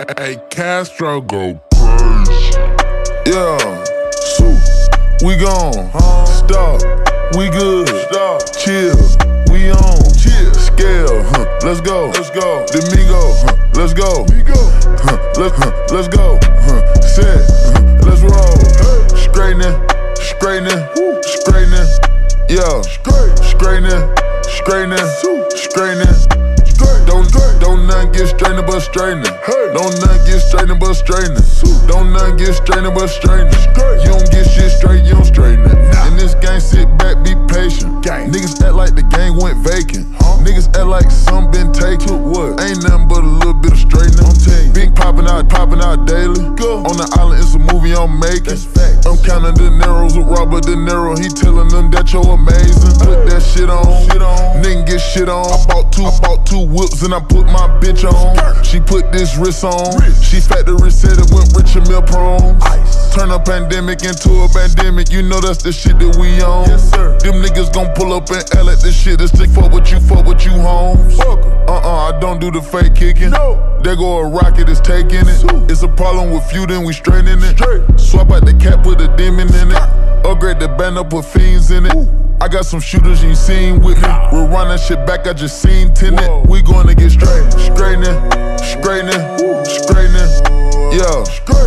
Hey, Castro go crazy. Yeah, we gone. Stop, we good. Stop, chill, we on. Chill, scale, let's go. Let's go. The Migos, let's go. Let's go. Set, let's roll. Straightenin, straightenin. Yeah, straightenin. Don't nothing get straightenin but straightenin. Don't nothing get straightenin but straightenin. Don't nothing get straightenin but straightenin. You don't get shit straight, you don't straighten it. In this game, sit back, be patient. Niggas act like the game went vacant. Niggas act like some been taken. Ain't nothing but a little bit of straightening. Big popping out daily. On the island, it's a movie I'm making. I'm counting the narrows with Robert De Niro. He telling them that you're amazing. Put that shit on. Nigga get shit on. I bought two whips and I put my bitch on. She put this wrist on. She factory said it went rich and meal prone. Turn a pandemic into a pandemic. You know that's the shit that we on. Them niggas gon' pull up and L at this shit. It's stick fuck with you homes. I don't do the fake kicking. There go a rocket, it's taking it. It's a problem with you, then we straightening it. Swap out the cap, put a demon in it. Upgrade the band up, put fiends in it. I got some shooters you seen with me. We'll run that shit back, I just seen tenant. We gonna get straightenin. Yeah,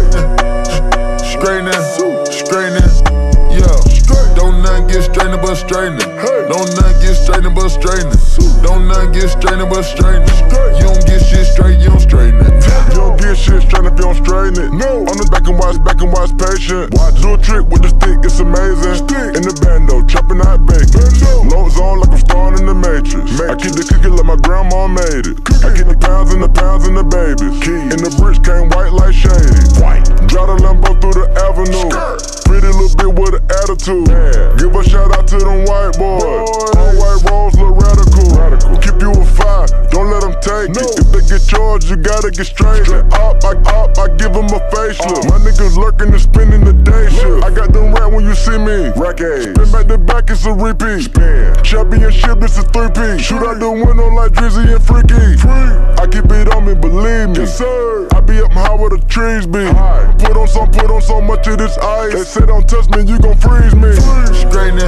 straightenin. Yeah, don't nothing get straightenin but straightenin. Don't nothing get straightenin but straightenin. Don't nothing get straightenin but straightenin. You don't get shit straight, you don't straighten it. You don't get shit straight if you don't straighten it. No. On the back and watch patient. Do a trick with the stick, it's amazing. In the bando, chopping out bacon. Low zone like I'm starring in the Matrix. I keep the cookie like my grandma made it. I get the pounds and the babies. And the bricks came white like shady. Drive the Lambo through the avenue. Pretty little bit with an attitude. Give a shout out to them white boys. All white rolls look radical. Keep you a fire, don't let them take it. If they get charged, you gotta get straight. I give them a facelift. My niggas lurking and spending the day shift. I got them rat when you see me. Spin back to back, it's a repeat. Championship, it's a 3-P. Shoot out the window like Drizzy and Freaky. I keep it on me, believe me. Yes, sir. I be up high where the trees be. Put on so much of this ice. They say don't touch me, you gon' freeze me. Straightenin.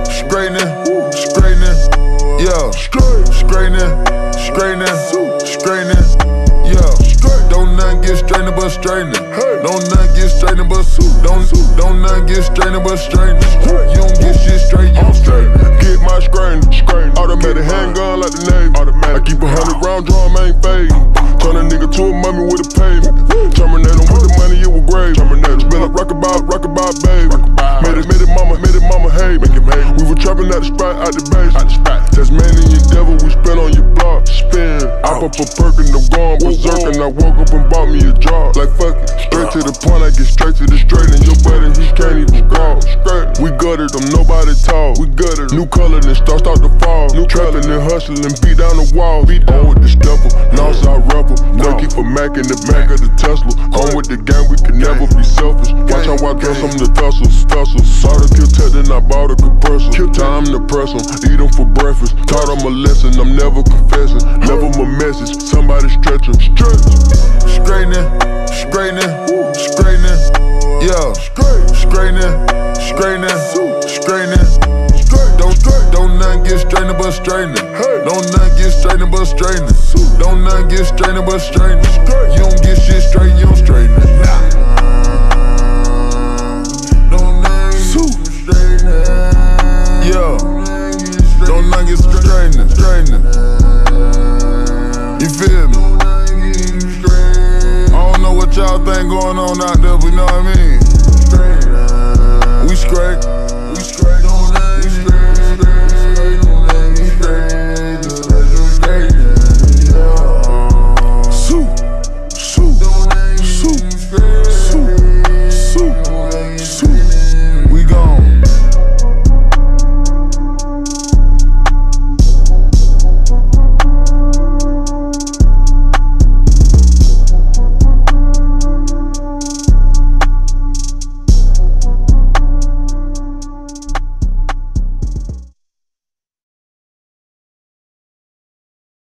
Yeah, straightenin. Yeah, don't nothing get straightenin but straightenin. Don't nothing get straightenin but don't nothing get straightenin but straightenin. You don't get shit straight, you don't straighten it. Get my straightenin. Automatic handgun like the Navy. I keep 100 round drum, ain't fading. Turn a nigga to a mummy with a payment. Terminate him with the money, it was grave. Spin up rockabye, baby. Made it mama hate me. We were trapping at the spot, out the base. Tasmanian devil, we spin on your block. Spin. I pop a perk and I'm going berserk. And I woke up and bought me a job. Like fuck it, straight to the point, I get straight to the straight. And your buddy, he can't even go. We gutted them, nobody talk. We gutted new color, then start to fall. New trapping and hustling, beat down the wall. On with the stepper, Northside rebel. Thank you for Mac in the back of the Tesla. On with the gang, we can never be selfish. Watch how I dress them the tussles. Saw the kill tech, then I bought a compressor. Time to press them, eat them for breakfast. Taught them a lesson, I'm never confessing. Never my message, somebody stretch them. Straightenin. Yeah, straightenin. Don't nothing get straightenin but straightenin. Don't nothing get straightenin but straightenin. Don't nothing get straightenin but straightenin. You don't get shit straight, you don't straighten it. Yeah, don't nothing get straightenin. You feel me? I don't know what y'all think going on out there, but you know what I mean? We straight.